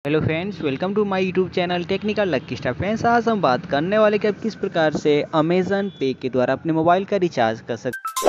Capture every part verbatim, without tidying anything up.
Hello friends, welcome to my YouTube channel technical lucky star. Friends, आज हम बात करने वाले कि आप किस प्रकार से अमेज़न पे के द्वारा अपने मोबाइल का रिचार्ज कर सकते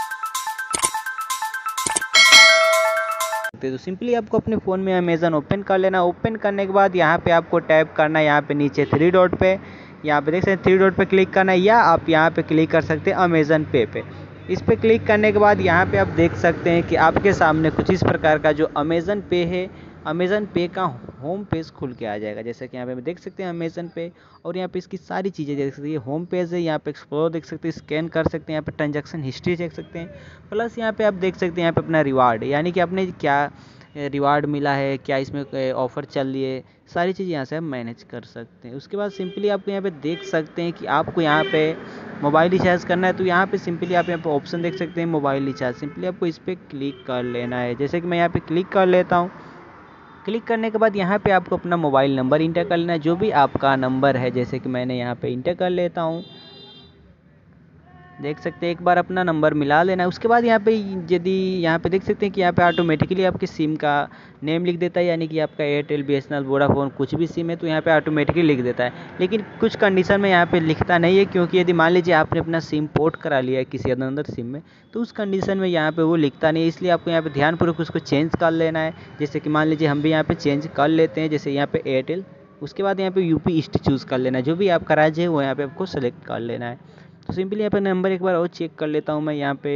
हैं। तो सिंपली आपको अपने फ़ोन में अमेज़न ओपन कर लेना। ओपन करने के बाद यहाँ पे आपको टैप करना है, यहाँ पे नीचे थ्री डॉट पे, यहाँ पे देख सकते हैं थ्री डॉट पे क्लिक करना है, या आप यहाँ पे क्लिक कर सकते हैं अमेज़न पे पे। इस पे क्लिक करने के बाद यहाँ पे आप देख सकते हैं कि आपके सामने कुछ इस प्रकार का जो अमेज़न पे है, अमेज़न पे का होम पेज खुल के आ जाएगा। जैसे कि यहाँ पे हम देख सकते हैं अमेज़न पे, और यहाँ पे इसकी सारी चीज़ें देख सकते हैं। ये होम पेज है, यहाँ पे एक्सप्लोर देख सकते हैं, स्कैन कर सकते हैं, यहाँ पे ट्रांजैक्शन हिस्ट्री देख सकते हैं। प्लस यहाँ पे आप देख सकते हैं यहाँ पे अपना रिवार्ड, यानी कि आपने क्या रिवार्ड मिला है, क्या इसमें ऑफ़र चल रही है, सारी चीज़ यहाँ से आप मैनेज कर सकते हैं। उसके बाद सिंपली आपको यहाँ पे देख सकते हैं कि आपको यहाँ पे मोबाइल रिचार्ज करना है, तो यहाँ पे सिंपली आप यहाँ पे ऑप्शन देख सकते हैं मोबाइल रिचार्ज। सिंपली आपको इस पर क्लिक कर लेना है। जैसे कि मैं यहाँ पे क्लिक कर लेता हूँ। क्लिक करने के बाद यहाँ पे आपको अपना मोबाइल नंबर इंटर कर लेना है, जो भी आपका नंबर है। जैसे कि मैंने यहाँ पे इंटर कर लेता हूँ, देख सकते हैं एक बार अपना नंबर मिला लेना है। उसके बाद यहाँ पे यदि यहाँ पे देख सकते हैं कि यहाँ पे ऑटोमेटिकली आपके सिम का नेम लिख देता है, यानी कि आपका Airtel, B S N L, Vodafone कुछ भी सिम है तो यहाँ पे ऑटोमेटिकली लिख देता है। लेकिन कुछ कंडीशन में यहाँ पे लिखता नहीं है, क्योंकि यदि मान लीजिए आपने अपना सिम पोर्ट करा लिया है किसी अदर सिम में, तो उस कंडीशन में यहाँ पे वो लिखता नहीं है। इसलिए आपको यहाँ पे ध्यानपूर्वक उसको चेंज कर लेना है। जैसे कि मान लीजिए हम भी यहाँ पे चेंज कर लेते हैं, जैसे यहाँ पे एयरटेल। उसके बाद यहाँ पे यूपी ईस्ट चूज़ कर लेना है, जो भी आपका राज्य है वो यहाँ पे आपको सेलेक्ट कर लेना है। तो सिंपली यहाँ पे नंबर एक बार और चेक कर लेता हूँ मैं यहाँ पे।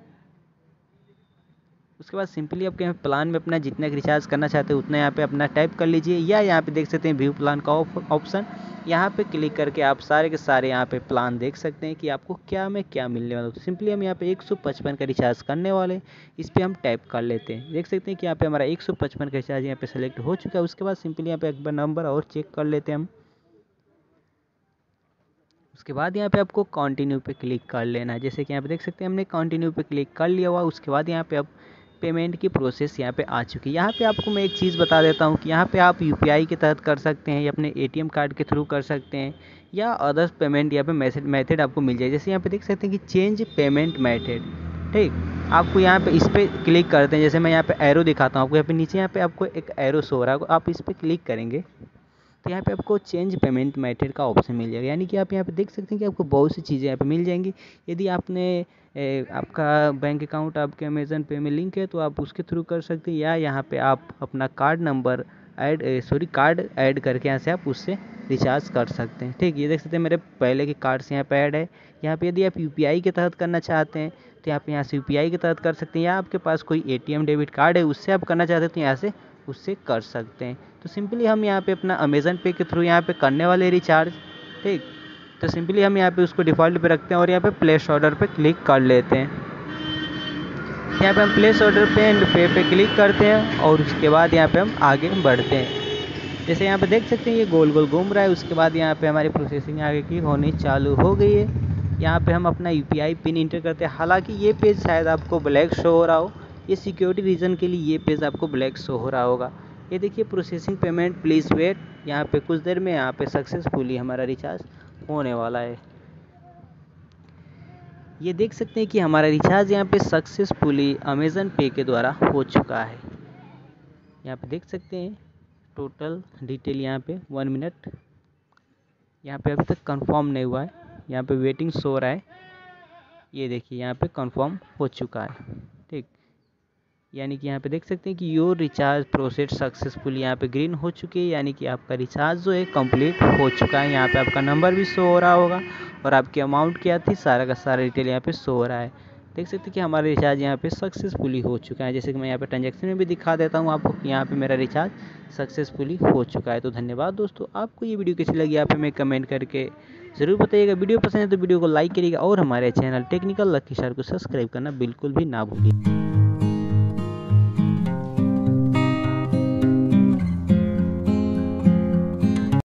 उसके बाद सिंपली आपके यहाँ प्लान में अपना जितना रिचार्ज करना चाहते हैं उतना यहाँ पे अपना टाइप कर लीजिए, या यहाँ पे देख सकते हैं व्यू प्लान का ऑप्शन, यहाँ पे क्लिक करके आप सारे के सारे यहाँ पे प्लान देख सकते हैं कि आपको क्या में क्या मिलने वाला है। तो सिंपली हम यहाँ पे एक सौ पचपन का रिचार्ज करने वाले, इस पर हम टाइप कर लेते हैं। देख सकते हैं कि यहाँ पे हमारा एक सौ पचपन का रिचार्ज यहाँ पे सेलेक्ट हो चुका है। उसके बाद सिंपली यहाँ पे एक बार नंबर और चेक कर लेते हैं हम। उसके बाद यहाँ पे आपको कंटिन्यू पे क्लिक कर लेना है। जैसे कि यहाँ पे देख सकते हैं हमने कंटिन्यू पे क्लिक कर लिया हुआ। उसके बाद यहाँ पे अब पेमेंट की प्रोसेस यहाँ पे आ चुकी है। यहाँ पे आपको मैं एक चीज़ बता देता हूँ कि यहाँ पे आप यूपीआई के तहत कर सकते हैं, या अपने एटीएम कार्ड के थ्रू कर सकते हैं, या अदर्स पेमेंट यहाँ पे मैसेज मेथड आपको मिल जाए। जैसे यहाँ पे देख सकते हैं कि चेंज पेमेंट मेथड, ठीक। आपको यहाँ पे इस पर क्लिक करते हैं। जैसे मैं यहाँ पे एरो दिखाता हूँ आपको, यहाँ पे नीचे यहाँ पे आपको एक एरो शो हो रहा है, आप इस पर क्लिक करेंगे तो यहाँ पे आपको चेंज पेमेंट मेथड का ऑप्शन मिल जाएगा। यानी कि आप यहाँ पे देख सकते हैं कि आपको बहुत सी चीज़ें यहाँ पे मिल जाएंगी। यदि आपने ए, आपका बैंक अकाउंट आपके अमेज़न पे में लिंक है तो आप उसके थ्रू कर सकते हैं, या यहाँ पे आप अपना card number add sorry card add करके यहाँ से आप उससे रिचार्ज कर सकते हैं, ठीक। ये देख सकते हैं मेरे पहले के कार्ड्स यहाँ पे ऐड है। यहाँ पे यदि आप यूपीआई के तहत करना चाहते हैं तो आप यहाँ से यूपीआई के तहत कर सकते हैं, या आपके पास कोई एटीएम डेबिट कार्ड है उससे आप करना चाहते हैं तो यहाँ से उससे कर सकते हैं। तो सिंपली हम यहाँ पे अपना अमेज़न पे के थ्रू यहाँ पे करने वाले रिचार्ज, ठीक। तो सिंपली हम यहाँ पे उसको डिफ़ॉल्ट पे रखते हैं और यहाँ पे प्लेस ऑर्डर पे क्लिक कर लेते हैं। यहाँ पे हम प्लेस ऑर्डर पे एंड पे पे क्लिक करते हैं, और उसके बाद यहाँ पे हम आगे बढ़ते हैं। जैसे यहाँ पे देख सकते हैं ये गोल गोल घूम रहा है। उसके बाद यहाँ पे हमारी प्रोसेसिंग आगे की होनी चालू हो गई है। यहाँ पे हम अपना यूपीआई पिन इंटर करते हैं। हालांकि ये पेज शायद आपको ब्लैक शो हो रहा हो, ये सिक्योरिटी रीज़न के लिए ये पेज आपको ब्लैक शो हो रहा होगा। ये देखिए प्रोसेसिंग पेमेंट प्लीज़ वेट, यहाँ पे कुछ देर में यहाँ पे सक्सेसफुली हमारा रिचार्ज होने वाला है। ये देख सकते हैं कि हमारा रिचार्ज यहाँ पे सक्सेसफुली अमेज़न पे के द्वारा हो चुका है। यहाँ पे देख सकते हैं टोटल डिटेल यहाँ पे वन मिनट, यहाँ पे अभी तक कंफर्म नहीं हुआ है, यहाँ पे वेटिंग शो रहा है। ये देखिए यहाँ पे कंफर्म हो चुका है, ठीक। यानी कि यहाँ पे देख सकते हैं कि योर रिचार्ज प्रोसेस सक्सेसफुल, यहाँ पे ग्रीन हो चुकी है, यानी कि आपका रिचार्ज जो है कंप्लीट हो चुका है। यहाँ पे आपका नंबर भी शो हो रहा होगा, और आपकी अमाउंट क्या थी सारा का सारा डिटेल यहाँ पे शो हो रहा है। देख सकते हैं कि हमारा रिचार्ज यहाँ पे सक्सेसफुली हो चुका है। जैसे कि मैं यहाँ पे ट्रांजैक्शन में भी दिखा देता हूँ आपको कि यहाँ पे मेरा रिचार्ज सक्सेसफुली हो चुका है। तो धन्यवाद दोस्तों, आपको ये वीडियो कैसी लगी आप हमें कमेंट करके ज़रूर बताइएगा। वीडियो पसंद है तो वीडियो को लाइक करिएगा, और हमारे चैनल टेक्निकल लकी स्टार को सब्सक्राइब करना बिल्कुल भी ना भूलिए।